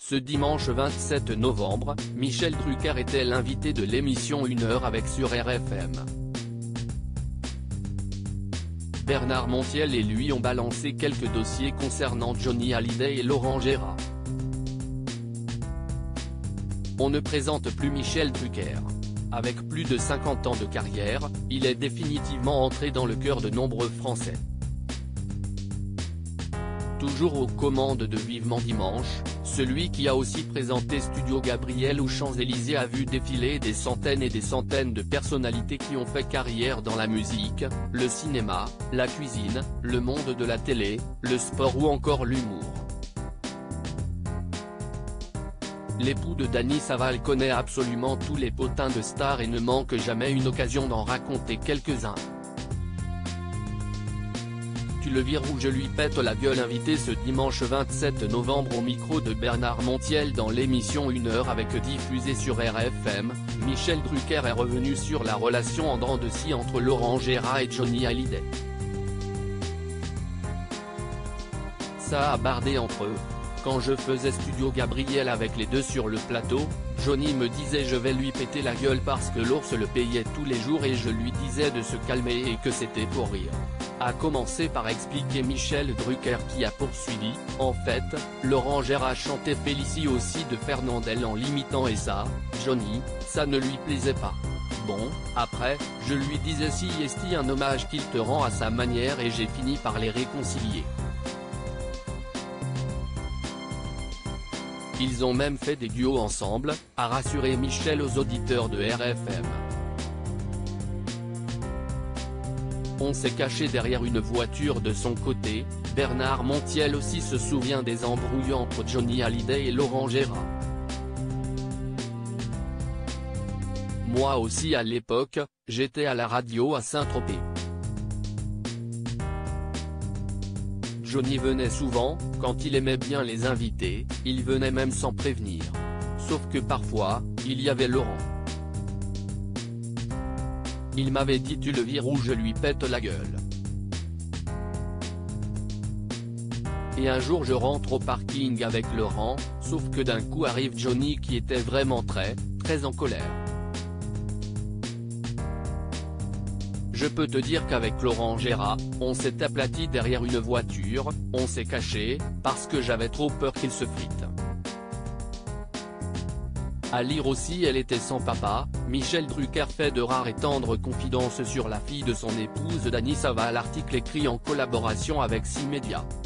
Ce dimanche 27 novembre, Michel Drucker était l'invité de l'émission 1 heure avec sur RFM. Bernard Montiel et lui ont balancé quelques dossiers concernant Johnny Hallyday et Laurent Gérard. On ne présente plus Michel Drucker. Avec plus de 50 ans de carrière, il est définitivement entré dans le cœur de nombreux Français. Toujours aux commandes de Vivement Dimanche, celui qui a aussi présenté Studio Gabriel aux Champs-Élysées a vu défiler des centaines et des centaines de personnalités qui ont fait carrière dans la musique, le cinéma, la cuisine, le monde de la télé, le sport ou encore l'humour. L'époux de Dany Saval connaît absolument tous les potins de stars et ne manque jamais une occasion d'en raconter quelques-uns. Tu le vires ou je lui pète la gueule. Invité ce dimanche 27 novembre au micro de Bernard Montiel dans l'émission 1 heure avec diffusée sur RFM, Michel Drucker est revenu sur la relation en dents de scie entre Laurent Gérard et Johnny Hallyday. Ça a bardé entre eux. Quand je faisais Studio Gabriel avec les deux sur le plateau, Johnny me disait je vais lui péter la gueule parce que l'ours le payait tous les jours et je lui disais de se calmer et que c'était pour rire. A commencé par expliquer Michel Drucker qui a poursuivi, en fait, Laurent Gérard chantait Félicie aussi de Fernandel en l'imitant et ça, Johnny, ça ne lui plaisait pas. Bon, après, je lui disais si est-ce un hommage qu'il te rend à sa manière et j'ai fini par les réconcilier. Ils ont même fait des duos ensemble, a rassuré Michel aux auditeurs de RFM. On s'est caché derrière une voiture de son côté. Bernard Montiel aussi se souvient des embrouilles entre Johnny Hallyday et Laurent Gérard. Moi aussi à l'époque, j'étais à la radio à Saint-Tropez. Johnny venait souvent, quand il aimait bien les invités, il venait même sans prévenir. Sauf que parfois, il y avait Laurent. Il m'avait dit tu le vires ou je lui pète la gueule. Et un jour je rentre au parking avec Laurent, sauf que d'un coup arrive Johnny qui était vraiment très en colère. Je peux te dire qu'avec Laurent Gérard, on s'est aplati derrière une voiture, on s'est caché, parce que j'avais trop peur qu'il se frite. À lire aussi elle était sans papa, Michel Drucker fait de rares et tendres confidences sur la fille de son épouse Dany Saval. Article écrit en collaboration avec 6 médias.